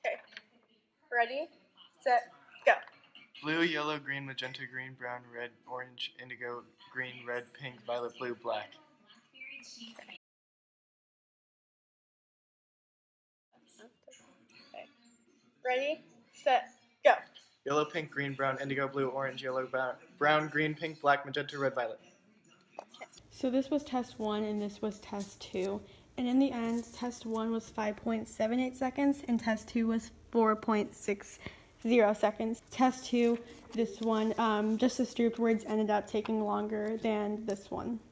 Okay. Ready, set, go. Blue, yellow, green, magenta, green, brown, red, orange, indigo, green, red, pink, violet, blue, black. Okay. Ready, set, go. Yellow, pink, green, brown, indigo, blue, orange, yellow, brown, green, pink, black, magenta, red, violet. So this was test 1 and this was test 2. And in the end, test 1 was 5.78 seconds and test 2 was 4.60 seconds. Test 2, this one, just the Stroop words ended up taking longer than this one.